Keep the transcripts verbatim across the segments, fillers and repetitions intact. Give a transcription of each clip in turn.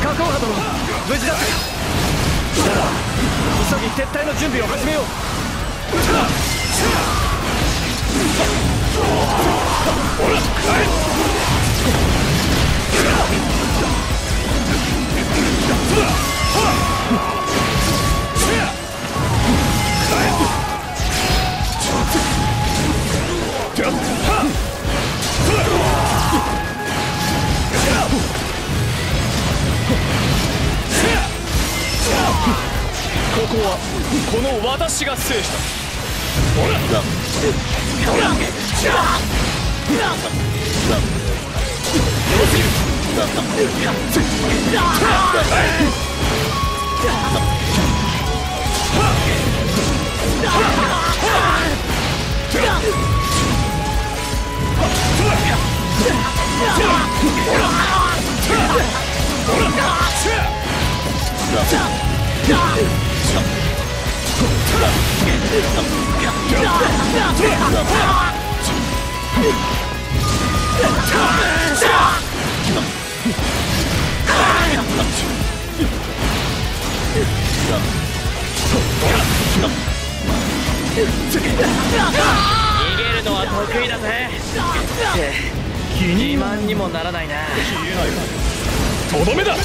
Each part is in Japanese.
加工波殿、無事だったか。なら急ぎ撤退の準備を始めよう。ここはこの私が制した。ほら逃げるのは得意だぜ。って自慢にもならないな。とどめだ。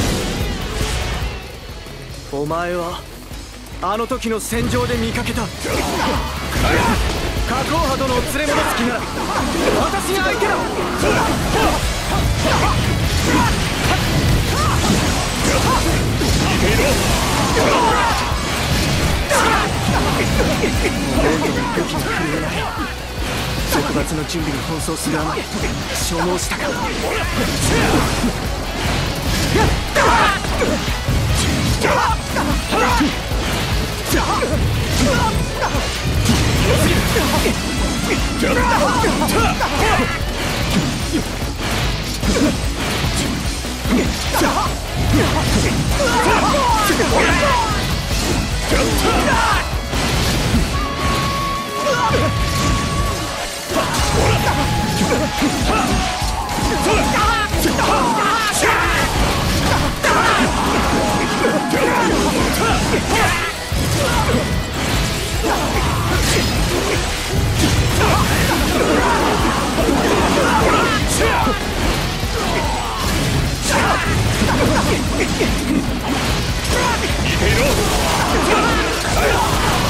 お前はあの時の戦場で見かけた加工波殿を連れ戻す気なら私が相手だ。武器が震えない。束縛の準備に奔走するあまり消耗したか。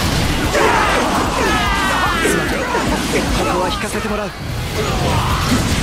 ここは引かせてもらう。